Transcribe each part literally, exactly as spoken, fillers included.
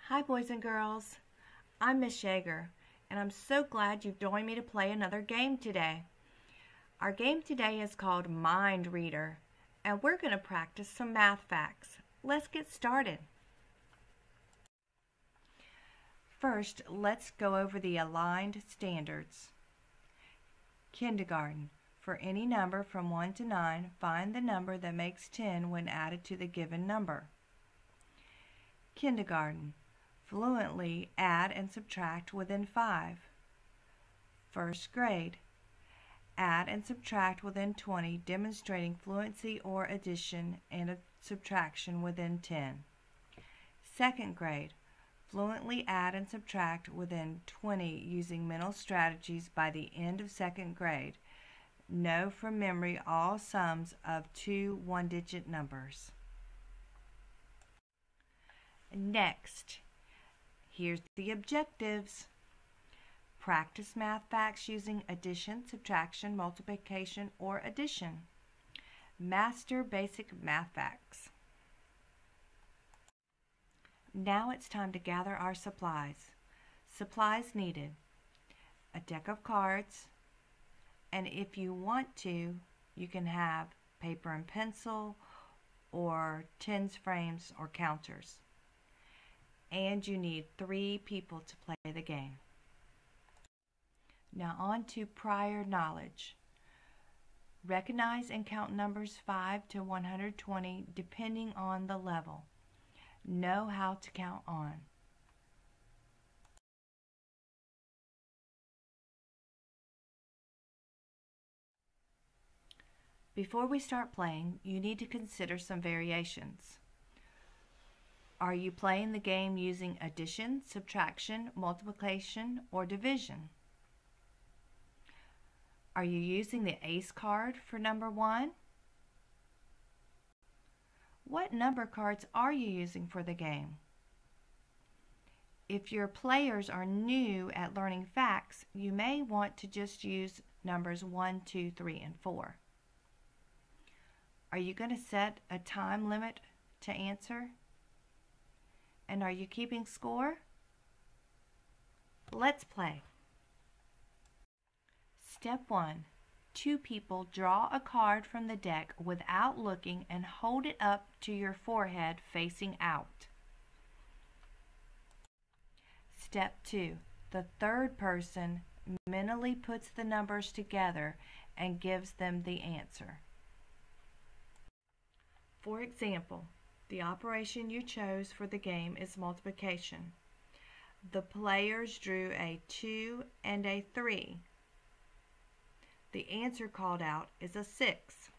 Hi boys and girls, I'm Miss Yeager, and I'm so glad you've joined me to play another game today. Our game today is called Mind Reader, and we're going to practice some math facts. Let's get started. First, let's go over the aligned standards. Kindergarten. For any number from one to nine, find the number that makes ten when added to the given number. Kindergarten. Fluently add and subtract within five. First grade. Add and subtract within twenty, demonstrating fluency or addition and subtraction within ten. Second grade. Fluently add and subtract within twenty using mental strategies by the end of second grade. Know from memory all sums of two one-digit numbers. Next, here's the objectives. Practice math facts using addition, subtraction, multiplication, or addition. Master basic math facts. Now it's time to gather our supplies. Supplies needed: a deck of cards, and if you want to, you can have paper and pencil or tens, frames, or counters. And you need three people to play the game. Now on to prior knowledge. Recognize and count numbers five to one hundred twenty depending on the level. Know how to count on. Before we start playing, you need to consider some variations. Are you playing the game using addition, subtraction, multiplication, or division? Are you using the ace card for number one? What number cards are you using for the game? If your players are new at learning facts, you may want to just use numbers one, two, three, and four. Are you going to set a time limit to answer? And are you keeping score? Let's play. Step one. Two people draw a card from the deck without looking and hold it up to your forehead facing out. Step two. The third person mentally puts the numbers together and gives them the answer. For example, the operation you chose for the game is multiplication. The players drew a two and a three. The answer called out is a six.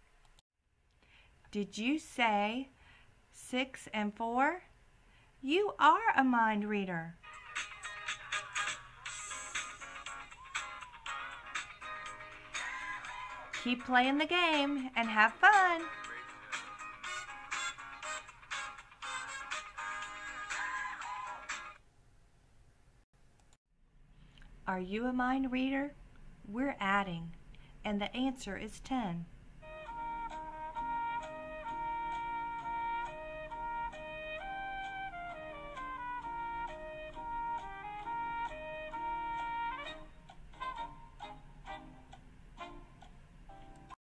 Did you say six and four? You are a mind reader. Keep playing the game and have fun. Are you a mind reader? We're adding, and the answer is ten.